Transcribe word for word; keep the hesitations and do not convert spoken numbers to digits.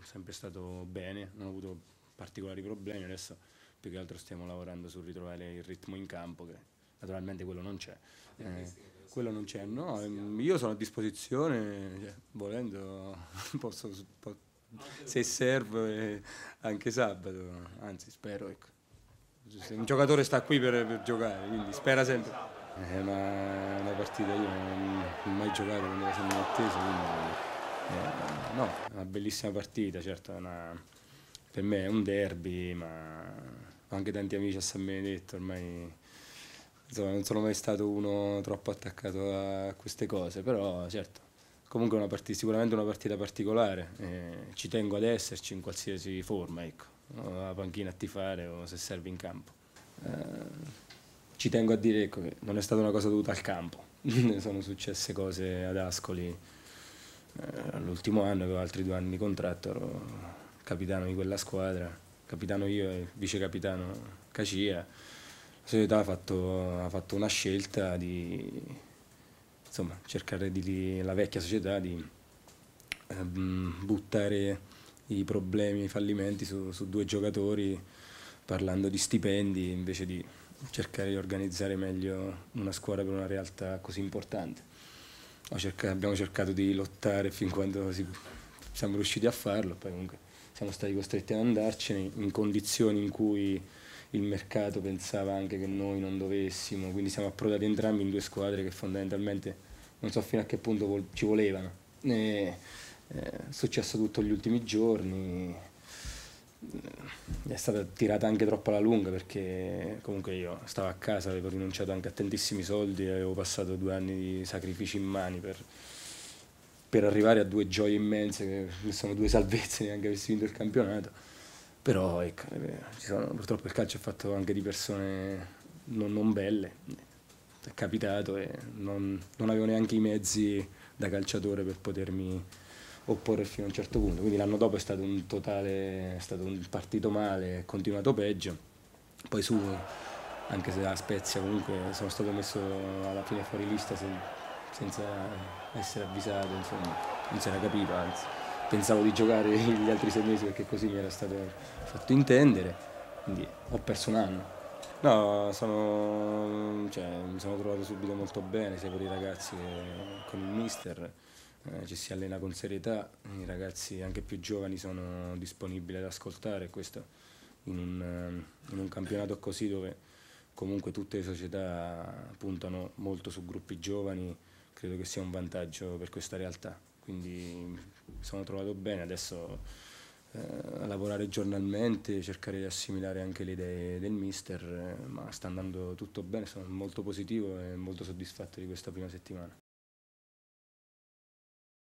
sempre stato bene, non ho avuto particolari problemi, adesso più che altro stiamo lavorando sul ritrovare il ritmo in campo, che naturalmente quello non c'è. Eh, quello non c'è, no, ehm, io sono a disposizione, cioè, volendo posso, po- se serve anche sabato, anzi spero, ecco. Se un giocatore sta qui per, per giocare, quindi spera sempre. È una, una partita, io non ho mai giocato quando ero sempre in attesa, quindi eh, no, è una bellissima partita, certo, è una- per me è un derby, ma ho anche tanti amici a San Benedetto, ormai insomma, non sono mai stato uno troppo attaccato a queste cose, però certo, comunque è una partita, sicuramente una partita particolare, eh, ci tengo ad esserci in qualsiasi forma, ecco, o alla panchina a tifare o se serve in campo. Eh, ci tengo a dire ecco, che non è stata una cosa dovuta al campo, sono successe cose ad Ascoli eh, l'ultimo anno, avevo altri due anni di contratto, ero capitano di quella squadra, capitano io e vice capitano Cacia. La società ha fatto, ha fatto una scelta di insomma, cercare di, la vecchia società di ehm, buttare i problemi, i fallimenti su, su due giocatori parlando di stipendi invece di cercare di organizzare meglio una squadra per una realtà così importante. Cercato, abbiamo cercato di lottare fin quando si, siamo riusciti a farlo, poi comunque siamo stati costretti ad andarcene in condizioni in cui il mercato pensava anche che noi non dovessimo, quindi siamo approdati entrambi in due squadre che fondamentalmente non so fino a che punto vol- ci volevano. E, eh, è successo tutto gli ultimi giorni, è stata tirata anche troppo alla lunga perché comunque io stavo a casa, avevo rinunciato anche a tantissimi soldi e avevo passato due anni di sacrifici in mani per, per arrivare a due gioie immense che sono due salvezze neanche avessi vinto il campionato. Però ecco, eh, ci sono, purtroppo il calcio è fatto anche di persone non, non belle, è capitato e non, non avevo neanche i mezzi da calciatore per potermi opporre fino a un certo punto, quindi l'anno dopo è stato un totale, è stato un partito male, è continuato peggio, poi su, anche se a Spezia comunque sono stato messo alla fine fuori lista sen- senza essere avvisato, insomma, non si era capito, anzi pensavo di giocare gli altri sei mesi perché così mi era stato fatto intendere, quindi ho perso un anno. No, sono, cioè, mi sono trovato subito molto bene sia con i ragazzi che con il mister, eh, ci si allena con serietà, i ragazzi anche più giovani sono disponibili ad ascoltare, questo in un, eh, in un campionato così dove comunque tutte le società puntano molto su gruppi giovani, credo che sia un vantaggio per questa realtà. Quindi mi sono trovato bene, adesso eh, lavorare giornalmente, cercare di assimilare anche le idee del mister, eh, ma sta andando tutto bene, sono molto positivo e molto soddisfatto di questa prima settimana.